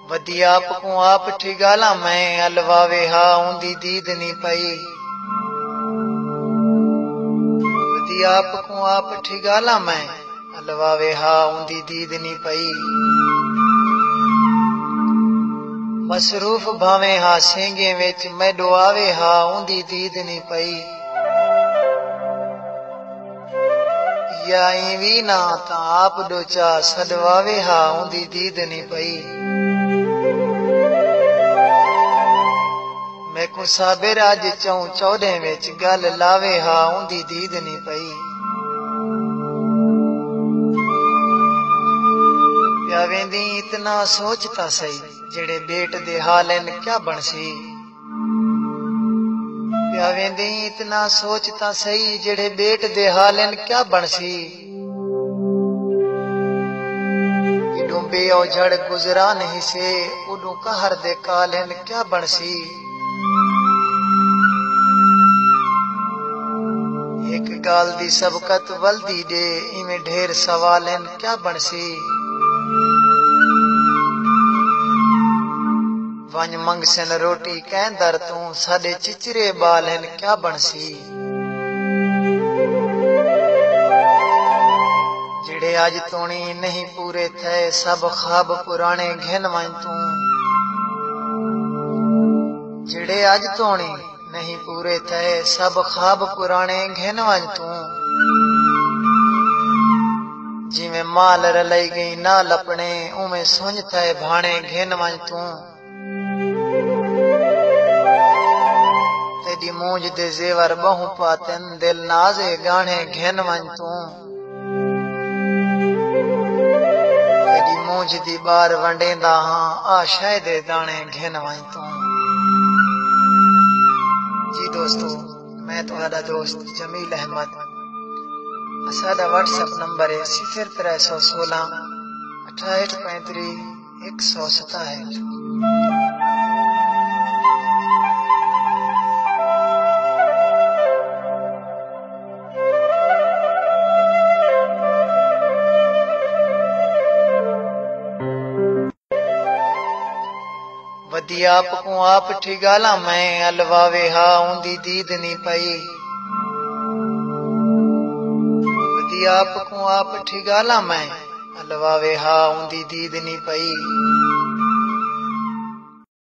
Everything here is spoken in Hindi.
वधी आप को आप ठिगाला मैं अलवावे हा उंदी दीद नी पई। वधी आप को आप ठिगाला मैं अलवावे हा उंदी दीद नी पई। मसरूफ भावे हा सेंगे विच मैडो आवे हा उंदी दीद नी पई। या इवी ना ता आप डोचा सडवावे हा उंदी दीद नी पई। मैं को साबिर अज चौं 14 विच गल लावे हा उंदी दीद नी पई। प्या वेंदी इतना सोचता सही जेड़े बेट दे हालन क्या बनसी। प्या वेंदी इतना सोचता सही जेड़े बेट दे हालन क्या बनसी। इडों बेओझड़ गुजरा नहीं से उडों कहर दे कालन क्या बनसी। एक गाल दी सबकत वल्दी दे इवें ढेर सवालन क्या बनसी। वंज मंगसन रोटी कहंदर तू साडे चिचरे बालन क्या बनसी। जेड़े अज तोणी नहीं पूरे थे सब ख्वाब पुराने घिन वंज तू। जेड़े अज तोणी नहीं पूरे थे सब ख्वाब पुराने घिन वंज तू। जिवें माल रलई गई ना लपने उवें सुंझ थे भाणे घिन वंज तू। तेरी मूंज दे जेवर बहु पातन दिल नाजे गाने घिन वंज तू। तेरी मूंज दी बार वंडेंदा हां आशा दे दाने घिन वंज तू। जी दोस्तों, मैं तुम्हारा दोस्त जमील अहमद। साडा व्हाट्सएप नंबर है 0316 6835 167। वधी आप को आप ठिगाला मैं अलवावे हा उंदी दीद नी पई। वधी आप को आप ठिगाला मैं अलवावे हा उंदी दीद नी पई।